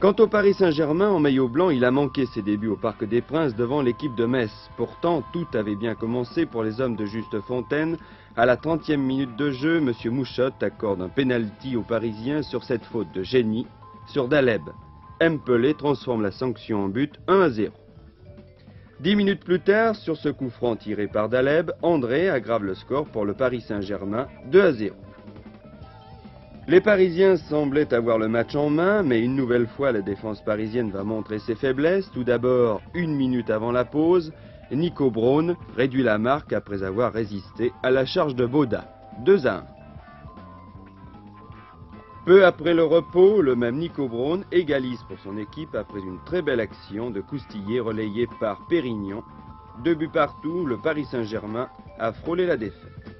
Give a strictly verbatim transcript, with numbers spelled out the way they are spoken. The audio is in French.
Quant au Paris Saint-Germain, en maillot blanc, il a manqué ses débuts au Parc des Princes devant l'équipe de Metz. Pourtant, tout avait bien commencé pour les hommes de Juste Fontaine. À la trentième minute de jeu, M. Mouchotte accorde un pénalty aux Parisiens sur cette faute de génie sur Daleb. Mpelé transforme la sanction en but un à zéro. Dix minutes plus tard, sur ce coup franc tiré par Daleb, André aggrave le score pour le Paris Saint-Germain deux à zéro. Les Parisiens semblaient avoir le match en main, mais une nouvelle fois la défense parisienne va montrer ses faiblesses. Tout d'abord, une minute avant la pause, Nico Braun réduit la marque après avoir résisté à la charge de Boda, deux à un. Peu après le repos, le même Nico Braun égalise pour son équipe après une très belle action de Coustillet relayée par Pérignon. Deux buts partout, le Paris Saint-Germain a frôlé la défaite.